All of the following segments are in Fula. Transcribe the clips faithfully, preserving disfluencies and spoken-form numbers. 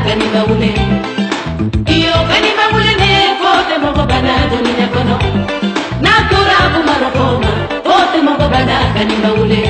kanimba ule. Iyo kanimba ule ne fote moko bana dunia kono. Natura kumarofoma fote moko bana kanimba ule.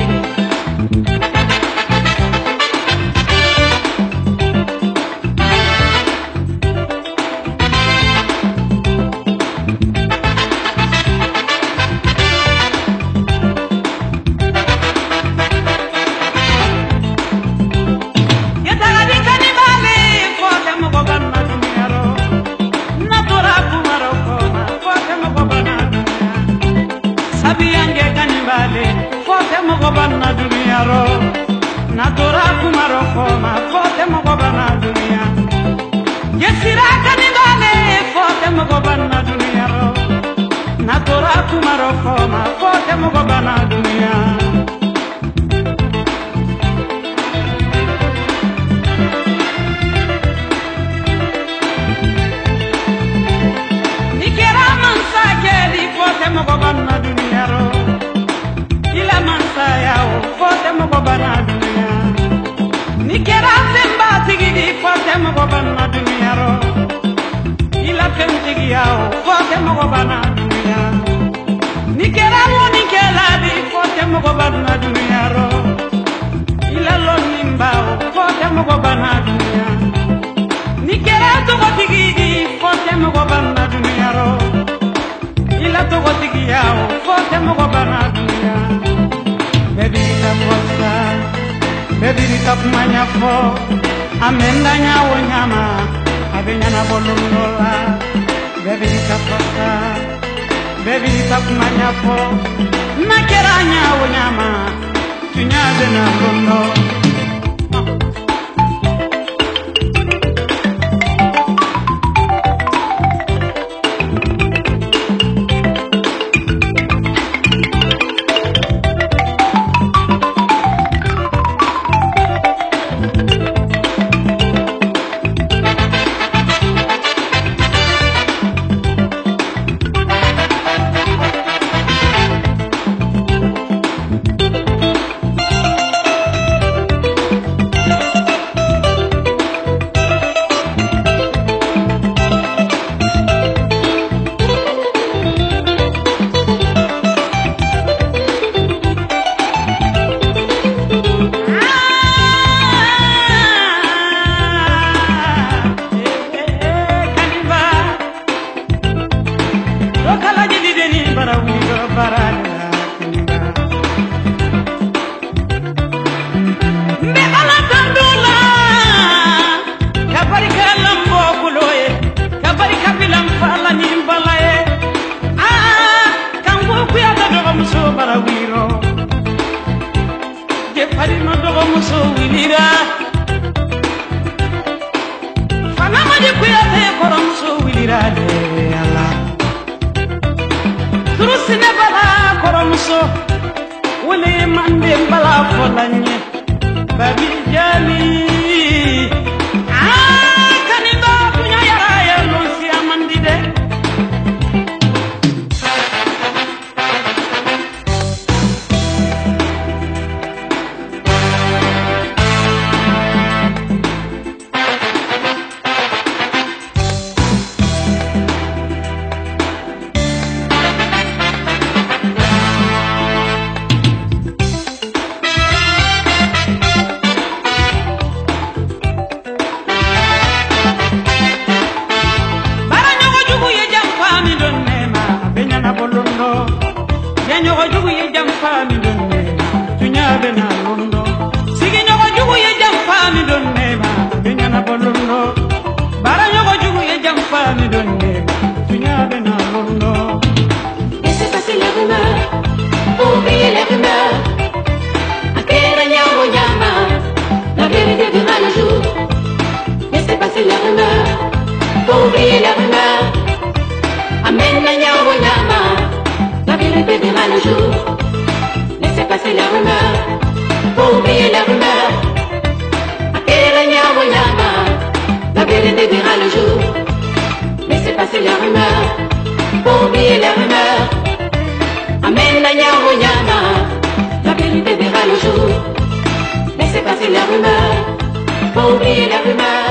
Bana dunia ro, natura kumaro koma, fote mogo bana dunia. Yesira kanibale, fote mogo bana dunia ro, natura kumaro koma, fote mogo bana dunia. Nikera mansa kedi, fote mogo bana dunia ro. Ila mansa yao, fote mogo bana dunia. Nikera semba tigidi, fote mogo bana dunia ro. Ila fem tigi yao, fote mogo bana dunia. Nikera mo nikela di, fote mogo bana dunia ro. Ila lon nimbao, fote mogo bana dunia. Nikera togo tigidi, fote mogo bana dunia ro. Ila togo tigi yao, fote mogo bana dunia. Baby taposa, baby tapmanya fo, amenda nyawo nyama, abenya na bolundola. Baby taposa, baby tapmanya fo, nakera nyawo nyama, tunyaze na bondo. Laissez passer la rumeur, faut oublier la rumeur.